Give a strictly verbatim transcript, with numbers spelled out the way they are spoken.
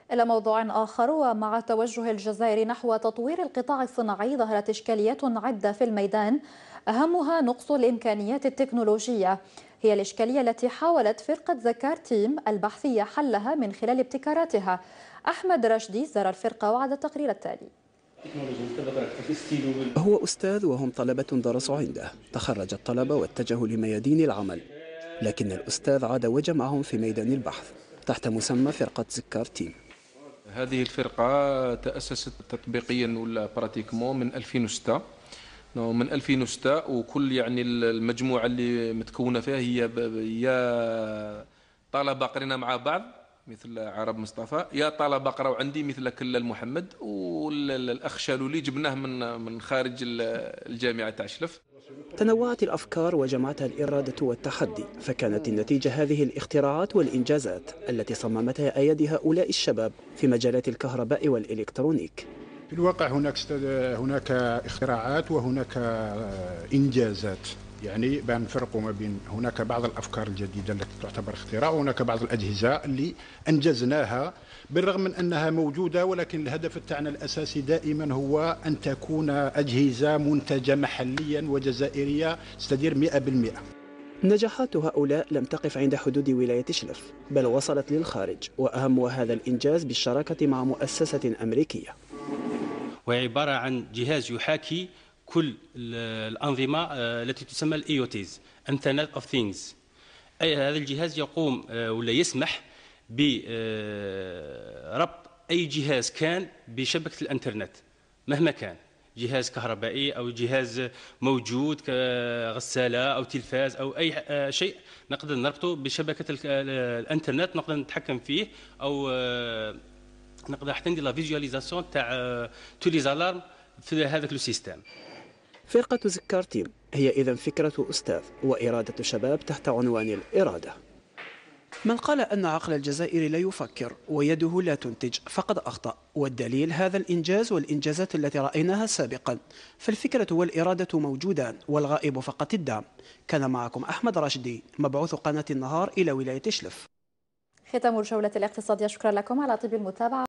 إلى موضوع آخر، ومع توجه الجزائر نحو تطوير القطاع الصناعي ظهرت إشكاليات عدة في الميدان، أهمها نقص الإمكانيات التكنولوجية. هي الإشكالية التي حاولت فرقة زكار تيم البحثية حلها من خلال ابتكاراتها. أحمد رشدي زار الفرقة وعد التقرير التالي. هو أستاذ وهم طلبة درسوا عنده. تخرج الطلبة واتجهوا لميادين العمل، لكن الأستاذ عاد وجمعهم في ميدان البحث تحت مسمى فرقة زكار تيم. هذه الفرقة تأسست تطبيقيا ولا براتيكمون من ألفين وستة من ألفين وستة وكل يعني المجموعة اللي متكونة فيها هي يا طلبة قرينا مع بعض مثل عرب مصطفى، يا طلبة قراو عندي مثل كلال محمد، والأخ شالولي جبناه من من خارج الجامعة تاع شلف. تنوعت الأفكار وجمعتها الإرادة والتحدي، فكانت النتيجة هذه الاختراعات والإنجازات التي صممتها أيدي هؤلاء الشباب في مجالات الكهرباء والإلكترونيك. في الواقع هناك هناك اختراعات وهناك إنجازات، يعني بنفرق ما بين هناك بعض الأفكار الجديدة التي تعتبر اختراع، وهناك بعض الأجهزة اللي أنجزناها بالرغم من أنها موجودة، ولكن الهدف تاعنا الأساسي دائما هو أن تكون أجهزة منتجة محليا وجزائرية تستدير مئة بالمئة. نجاحات هؤلاء لم تقف عند حدود ولاية شلف، بل وصلت للخارج، وأهم هذا الإنجاز بالشراكة مع مؤسسة أمريكية. وهي عبارة عن جهاز يحاكي كل الأنظمة التي تسمى الإيوتيز Internet of Things. أي هذا الجهاز يقوم ولا يسمح بربط أي جهاز كان بشبكة الإنترنت مهما كان، جهاز كهربائي أو جهاز موجود كغسالة أو تلفاز أو أي شيء نقدر نربطه بشبكة الإنترنت، نقدر نتحكم فيه أو نقدر حتى ندير لا فيجواليزاسيون تاع تو لي زالارم في هذاك لو سيستم. فرقة زكار تيم هي إذن فكرة أستاذ وإرادة شباب تحت عنوان الإرادة. من قال أن عقل الجزائر لا يفكر ويده لا تنتج فقد أخطأ، والدليل هذا الإنجاز والإنجازات التي رأيناها سابقا، فالفكرة والإرادة موجودان والغائب فقط الدعم. كان معكم أحمد راشدي، مبعوث قناة النهار إلى ولاية شلف. ختام الجولة الاقتصادية، شكرا لكم على طيب المتابعة.